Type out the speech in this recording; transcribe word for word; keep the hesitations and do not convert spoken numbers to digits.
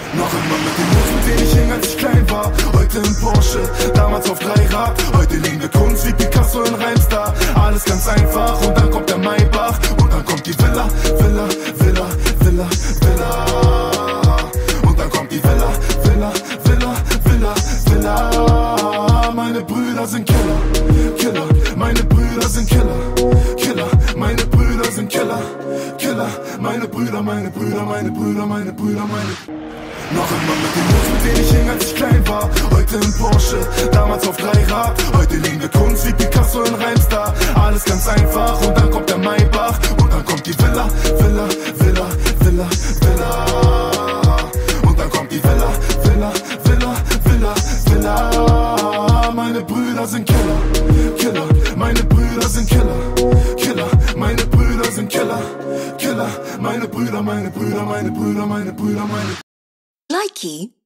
Noch immer mit den Jungs, mit denen ich hing, als ich klein war. Heute im Porsche, damals auf Dreirad. Heute liegen wir Kunst wie Picasso in Rheinstar. Alles ganz einfach und dann kommt der Maybach. Und dann kommt die Villa, Villa, Villa, Villa, Villa. Und dann kommt die Villa, Villa, Villa, Villa, Villa. Meine Brüder sind Killer, Killer. Meine Brüder sind Killer, Killer. Meine Brüder sind Killer, Killer. Meine Brüder, meine Brüder, meine Brüder, meine Brüder, meine... Noch immer mit den Jungs, mit denen ich hing, als ich klein war. Heute im Porsche, damals auf Dreirad. Heute liegen wir Kunst wie Picasso in Rheinstar. Alles ganz einfach und dann kommt der Maybach. Und dann kommt die Villa, Villa, Villa, Villa, Villa. Und dann kommt die Villa, Villa, Villa, Villa, Villa. Meine Brüder sind Killer, Killer. Meine Brüder sind Killer, Killer. Meine Brüder sind Killer, Killer. Meine Brüder, meine Brüder, meine Brüder, meine Brüder, meine... Likey